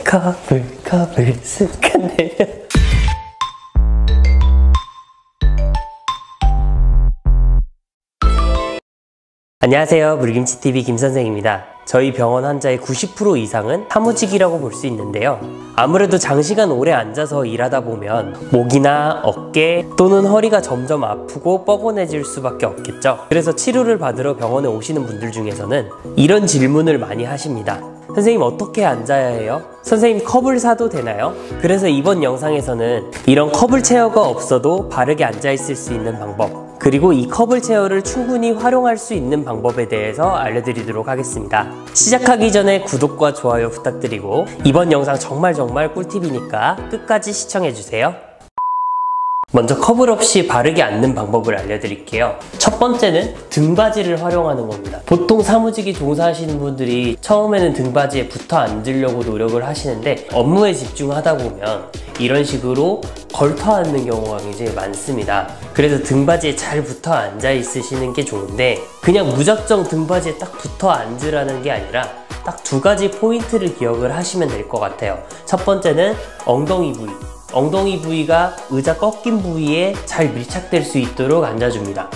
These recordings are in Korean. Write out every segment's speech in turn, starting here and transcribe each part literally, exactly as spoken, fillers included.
컵을 컵을 쓱 내려. 안녕하세요, 물김치티비 김선생입니다. 저희 병원 환자의 구십 퍼센트 이상은 사무직이라고 볼 수 있는데요. 아무래도 장시간 오래 앉아서 일하다 보면 목이나 어깨 또는 허리가 점점 아프고 뻐근해질 수밖에 없겠죠. 그래서 치료를 받으러 병원에 오시는 분들 중에서는 이런 질문을 많이 하십니다. 선생님, 어떻게 앉아야 해요? 선생님, 컵을 사도 되나요? 그래서 이번 영상에서는 이런 컵을 체어가 없어도 바르게 앉아 있을 수 있는 방법, 그리고 이 컵을 체어를 충분히 활용할 수 있는 방법에 대해서 알려드리도록 하겠습니다. 시작하기 전에 구독과 좋아요 부탁드리고 이번 영상 정말 정말 꿀팁이니까 끝까지 시청해주세요. 먼저 컵을 없이 바르게 앉는 방법을 알려드릴게요. 첫 번째는 등받이를 활용하는 겁니다. 보통 사무직이 종사하시는 분들이 처음에는 등받이에 붙어 앉으려고 노력을 하시는데 업무에 집중하다 보면 이런 식으로 걸터 앉는 경우가 굉장히 많습니다. 그래서 등받이에 잘 붙어 앉아 있으시는 게 좋은데, 그냥 무작정 등받이에 딱 붙어 앉으라는 게 아니라 딱 두 가지 포인트를 기억을 하시면 될 것 같아요. 첫 번째는 엉덩이 부위. 엉덩이 부위가 의자 꺾인 부위에 잘 밀착될 수 있도록 앉아줍니다.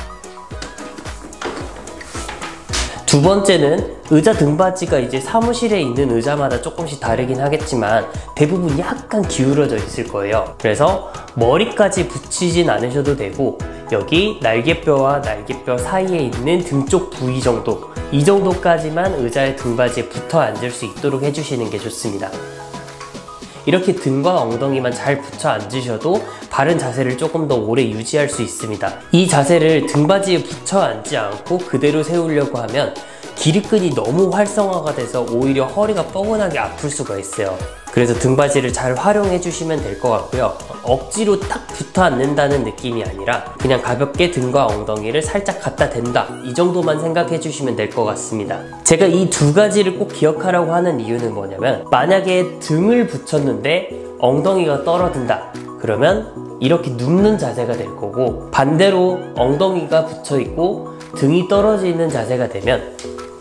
두 번째는 의자 등받이가 이제 사무실에 있는 의자마다 조금씩 다르긴 하겠지만 대부분 약간 기울어져 있을 거예요. 그래서 머리까지 붙이진 않으셔도 되고 여기 날개뼈와 날개뼈 사이에 있는 등 쪽 부위 정도, 이 정도까지만 의자의 등받이에 붙어 앉을 수 있도록 해주시는 게 좋습니다. 이렇게 등과 엉덩이만 잘 붙여 앉으셔도 바른 자세를 조금 더 오래 유지할 수 있습니다. 이 자세를 등받이에 붙여 앉지 않고 그대로 세우려고 하면 기립근이 너무 활성화가 돼서 오히려 허리가 뻐근하게 아플 수가 있어요. 그래서 등받이를 잘 활용해 주시면 될 것 같고요. 억지로 딱 붙어 앉는다는 느낌이 아니라 그냥 가볍게 등과 엉덩이를 살짝 갖다 댄다, 이 정도만 생각해 주시면 될 것 같습니다. 제가 이 두 가지를 꼭 기억하라고 하는 이유는 뭐냐면, 만약에 등을 붙였는데 엉덩이가 떨어진다 그러면 이렇게 눕는 자세가 될 거고, 반대로 엉덩이가 붙여 있고 등이 떨어지는 자세가 되면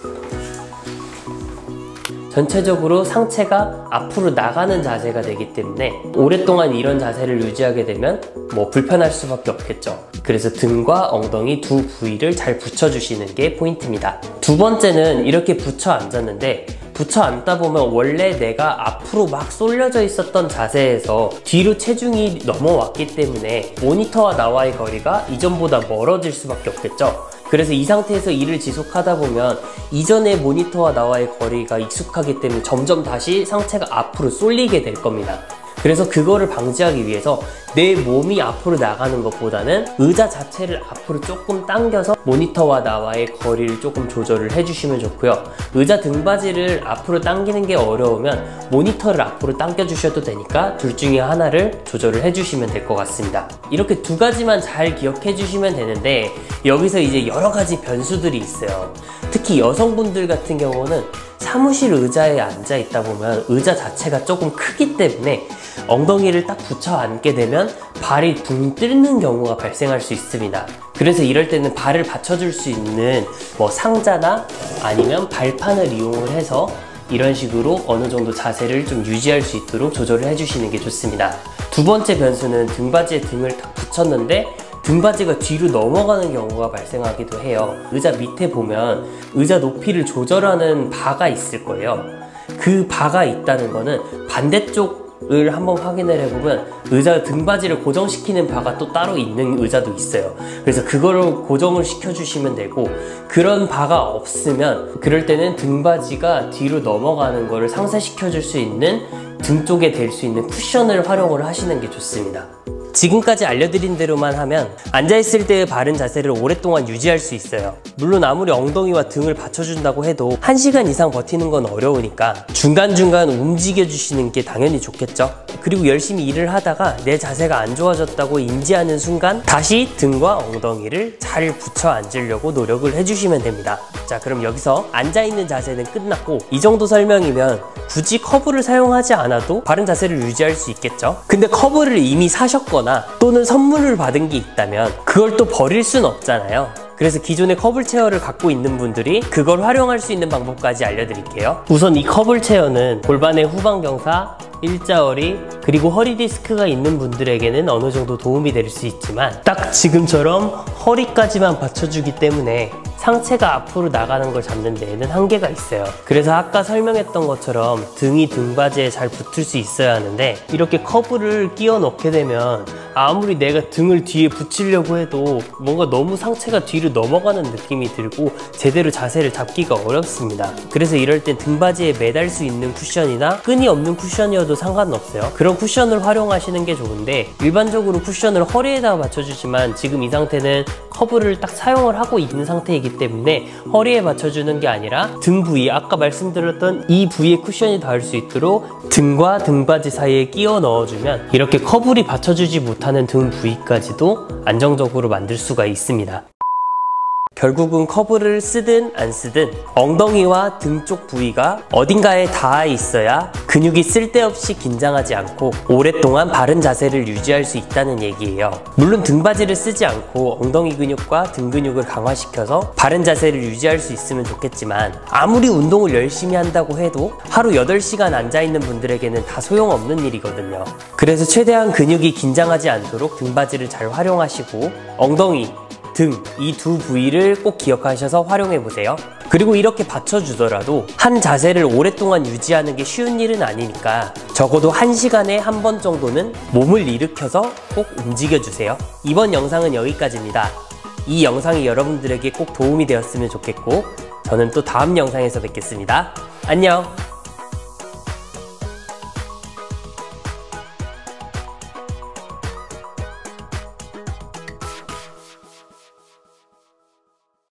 전체적으로 상체가 앞으로 나가는 자세가 되기 때문에 오랫동안 이런 자세를 유지하게 되면 뭐 불편할 수밖에 없겠죠. 그래서 등과 엉덩이 두 부위를 잘 붙여주시는 게 포인트입니다. 두 번째는 이렇게 붙여 앉았는데, 붙여 앉다 보면 원래 내가 앞으로 막 쏠려져 있었던 자세에서 뒤로 체중이 넘어왔기 때문에 모니터와 나와의 거리가 이전보다 멀어질 수밖에 없겠죠. 그래서 이 상태에서 일을 지속하다 보면 이전의 모니터와 나와의 거리가 익숙하기 때문에 점점 다시 상체가 앞으로 쏠리게 될 겁니다. 그래서 그거를 방지하기 위해서 내 몸이 앞으로 나가는 것보다는 의자 자체를 앞으로 조금 당겨서 모니터와 나와의 거리를 조금 조절을 해주시면 좋고요. 의자 등받이를 앞으로 당기는 게 어려우면 모니터를 앞으로 당겨주셔도 되니까 둘 중에 하나를 조절을 해주시면 될 것 같습니다. 이렇게 두 가지만 잘 기억해 주시면 되는데, 여기서 이제 여러 가지 변수들이 있어요. 특히 여성분들 같은 경우는 사무실 의자에 앉아 있다 보면 의자 자체가 조금 크기 때문에 엉덩이를 딱 붙여 앉게 되면 발이 붕 뜨는 경우가 발생할 수 있습니다. 그래서 이럴 때는 발을 받쳐줄 수 있는 뭐 상자나 아니면 발판을 이용을 해서 이런 식으로 어느 정도 자세를 좀 유지할 수 있도록 조절을 해주시는 게 좋습니다. 두 번째 변수는 등받이에 등을 딱 붙였는데 등받이가 뒤로 넘어가는 경우가 발생하기도 해요. 의자 밑에 보면 의자 높이를 조절하는 바가 있을 거예요. 그 바가 있다는 거는 반대쪽을 한번 확인을 해보면 의자 등받이를 고정시키는 바가 또 따로 있는 의자도 있어요. 그래서 그거를 고정을 시켜주시면 되고, 그런 바가 없으면 그럴 때는 등받이가 뒤로 넘어가는 거를 상쇄시켜줄 수 있는 등 쪽에 댈 수 있는 쿠션을 활용을 하시는 게 좋습니다. 지금까지 알려드린 대로만 하면 앉아있을 때의 바른 자세를 오랫동안 유지할 수 있어요. 물론 아무리 엉덩이와 등을 받쳐준다고 해도 한 시간 이상 버티는 건 어려우니까 중간중간 움직여주시는 게 당연히 좋겠죠. 그리고 열심히 일을 하다가 내 자세가 안 좋아졌다고 인지하는 순간 다시 등과 엉덩이를 잘 붙여 앉으려고 노력을 해주시면 됩니다. 자, 그럼 여기서 앉아있는 자세는 끝났고, 이 정도 설명이면 굳이 커브를 사용하지 않아도 바른 자세를 유지할 수 있겠죠. 근데 커브를 이미 사셨거나 또는 선물을 받은 게 있다면 그걸 또 버릴 순 없잖아요. 그래서 기존의 커블 체어를 갖고 있는 분들이 그걸 활용할 수 있는 방법까지 알려드릴게요. 우선 이 커블 체어는 골반의 후방 경사, 일자허리, 그리고 허리 디스크가 있는 분들에게는 어느 정도 도움이 될 수 있지만 딱 지금처럼 허리까지만 받쳐주기 때문에 상체가 앞으로 나가는 걸 잡는 데에는 한계가 있어요. 그래서 아까 설명했던 것처럼 등이 등받이에 잘 붙을 수 있어야 하는데 이렇게 커브를 끼워 넣게 되면 아무리 내가 등을 뒤에 붙이려고 해도 뭔가 너무 상체가 뒤로 넘어가는 느낌이 들고 제대로 자세를 잡기가 어렵습니다. 그래서 이럴 땐 등받이에 매달 수 있는 쿠션이나 끈이 없는 쿠션이어도 상관없어요. 그런 쿠션을 활용하시는 게 좋은데 일반적으로 쿠션을 허리에다가 맞춰주지만 지금 이 상태는 커브를 딱 사용을 하고 있는 상태이기 때문에 허리에 맞춰주는 게 아니라 등 부위, 아까 말씀드렸던 이 부위에 쿠션이 닿을 수 있도록 등과 등받이 사이에 끼워 넣어주면 이렇게 커브를 받쳐주지 못하는 등 부위까지도 안정적으로 만들 수가 있습니다. 결국은 커브를 쓰든 안 쓰든 엉덩이와 등 쪽 부위가 어딘가에 닿아 있어야 근육이 쓸데없이 긴장하지 않고 오랫동안 바른 자세를 유지할 수 있다는 얘기예요. 물론 등받이를 쓰지 않고 엉덩이 근육과 등 근육을 강화시켜서 바른 자세를 유지할 수 있으면 좋겠지만 아무리 운동을 열심히 한다고 해도 하루 여덟 시간 앉아있는 분들에게는 다 소용없는 일이거든요. 그래서 최대한 근육이 긴장하지 않도록 등받이를 잘 활용하시고 엉덩이, 등, 이 두 부위를 꼭 기억하셔서 활용해 보세요. 그리고 이렇게 받쳐주더라도 한 자세를 오랫동안 유지하는 게 쉬운 일은 아니니까 적어도 한 시간에 한 번 정도는 몸을 일으켜서 꼭 움직여 주세요. 이번 영상은 여기까지입니다. 이 영상이 여러분들에게 꼭 도움이 되었으면 좋겠고 저는 또 다음 영상에서 뵙겠습니다. 안녕!